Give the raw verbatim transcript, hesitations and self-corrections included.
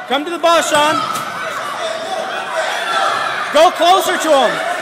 Come to the ball, Sean. Go closer to him.